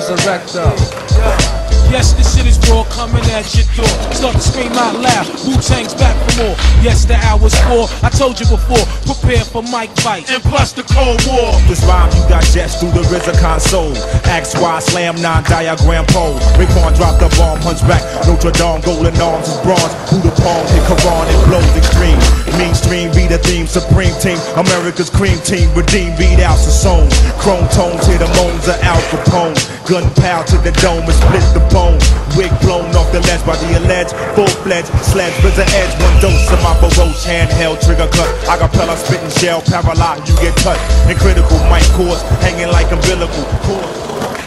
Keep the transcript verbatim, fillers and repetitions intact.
resurrector. Yes, this shit is raw, coming at your door. Start to scream out loud, Wu-Tang's back for more. Yes, the hour's four, I told you before. Prepare for mic fight, and plus the Cold War. This rhyme you digest through the R Z A console. Axe why slam nine diagram pole. Raekwon dropped the bomb, hunchback Notre Dame, golden arms is bronze. Who the palm hit Quran and blows extreme. Mainstream be the theme, supreme team. America's cream team, redeem beat out the song. Chrome tones, hear the moans of Al Capone. Gunpowder to the dome and split the bone. Wig blown off the ledge by the alleged full-fledged sledge. R Z A edge, one dose of my baroche handheld trigger cut. Acapella spitting shell, paralyzed, you get touched. And critical mic cords hanging like umbilical cord.